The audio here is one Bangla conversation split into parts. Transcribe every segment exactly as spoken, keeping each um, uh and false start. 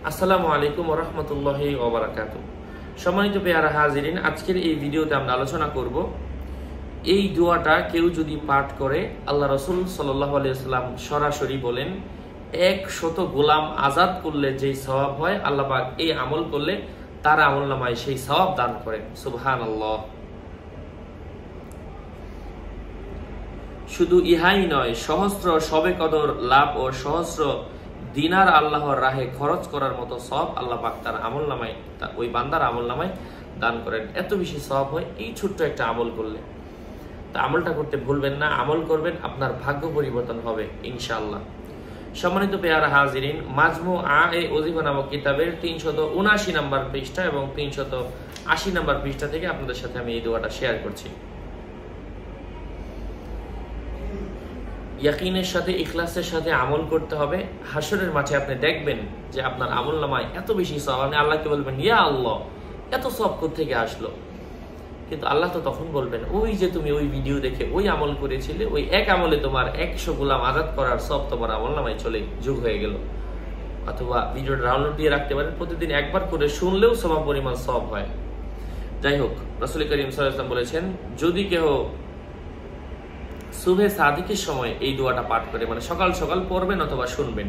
আসসালামু আলাইকুম ওয়া রাহমাতুল্লাহি ওয়া বারাকাতুহু। সম্মানিত পেয়ারা হাজিরিন, আজকের এই ভিডিওতে আমরা আলোচনা করব এই দোয়াটা কেউ যদি পাঠ করে, আল্লাহ রাসূল সাল্লাল্লাহু আলাইহি ওয়াসাল্লাম সরাসরি বলেন একশত গোলাম আজাদ করলে যেই সওয়াব হয়, আল্লাহ পাক এই আমল করলে তার আমলনামায় সেই সওয়াব দান করেন। সুবহানাল্লাহ। শুধু ইহাই নয়, সহস্র শবে কদর লাভ ও সহস্র দিনার আল্লাহর রাহে খরচ করার মতো সওয়াব আল্লাহ পাক তার আমলনামায়, ওই বান্দার আমলনামায় দান করেন। এত বেশি সওয়াব হয় এই ছোট্ট একটা আমল করলে। তা আমলটা করতে ভুলবেন না, আমল করবেন, আপনার ভাগ্য পরিবর্তন হবে ইনশাআল্লাহ। সম্মানিত পেয়ারা হাজিরিন, মাজমু আ এ ওজিফা নামক কিতাবের তিনশত উনআশি নাম্বার পৃষ্ঠা এবং তিনশত আশি নাম্বার পৃষ্ঠা থেকে আপনাদের সাথে আমি এই দোয়াটা শেয়ার করছি। ইয়াকিনের সাথে, ইখলাসের সাথে আমল করতে হবে। হাসরের মাঠে আপনি দেখবেন যে আপনার আমলনামায় এত বেশি সওয়াব, আপনি আল্লাহকে বলবেন ইয়া আল্লাহ এত সওয়াব কোথা থেকে আসলো, কিন্তু আল্লাহ তো তখন বলবেন ওই যে তুমি ওই ভিডিও দেখে ওই আমল করেছিলে, ওই এক আমলে তোমার একশো গোলাম আজাদ করার সব তোমার আমলনামায় চলে যোগ হয়ে গেল। অথবা ভিডিওটা ডাউনলোড দিয়ে রাখতে পারেন, প্রতিদিন একবার করে শুনলেও সম পরিমাণ সওয়াব হয়। যাই হোক, রাসূল করিম সাল্লাল্লাহু আলাইহি ওয়াসাল্লাম বলেছেন যদি কেউ সুবহে সাদিকের সময় এই দোয়াটা পাঠ করে, মানে সকাল সকাল পড়বেন অথবা শুনবেন,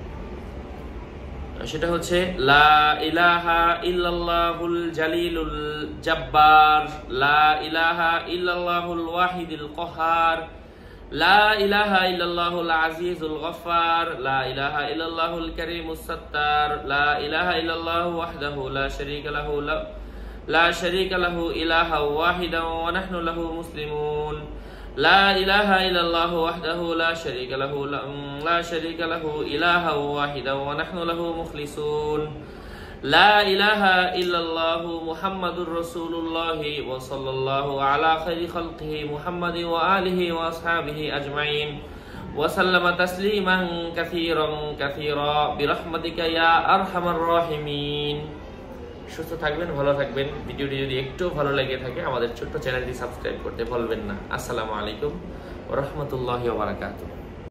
সেটা হচ্ছে লা ইলাহা ইল্লাল্লাহুল জালিলুল জাব্বার, লা ইলাহা ইল্লাল্লাহুল ওয়াহিদুল কাহ্হার, লা ইলাহা ইল্লাল্লাহুল আজিজুল গফফার, লা ইলাহা ইল্লাল্লাহুল কারীমুস সাত্তার, লা ইলাহা ইল্লাল্লাহু ওয়াহদাহু লা শারীকা লাহু লা শারীকা লাহু ইলাহা ওয়াহিদান ওয়া নাহনু লাহু মুসলিমুন, لا إله إلا الله وحده لا شريك له لا شريك له إلها واحدا ونحن له مخلصون، لا إله إلا الله محمد رسول الله وصلى الله على خير خلقه محمد وآله وأصحابه أجمعين وسلم تسليما كثيرا كثيرا برحمتك يا أرحم الراحمين। সুস্থ থাকবেন, ভালো থাকবেন। ভিডিওটি যদি একটু ভালো লেগে থাকে আমাদের ছোট্ট চ্যানেলটি সাবস্ক্রাইব করতে ভুলবেন না। আসসালামু আলাইকুম ওয়া রাহমাতুল্লাহি ওয়া বারাকাতুহু।